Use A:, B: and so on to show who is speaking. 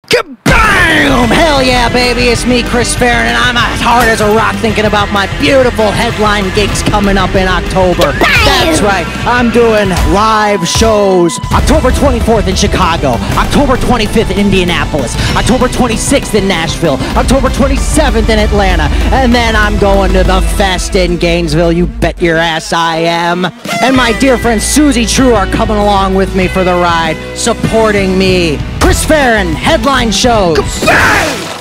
A: Kabam! Hell yeah, baby, it's me, Chris Farren, and I'm as hard as a rock thinking about my beautiful headline gigs coming up in October. That's right, I'm doing live shows October 24th in Chicago, October 25th in Indianapolis, October 26th in Nashville, October 27th in Atlanta, and then I'm going to the Fest in Gainesville. You bet your ass I am. And my dear friend Suzie True are coming along with me for the ride, supporting me. Chris Farren, headline shows. Kabang!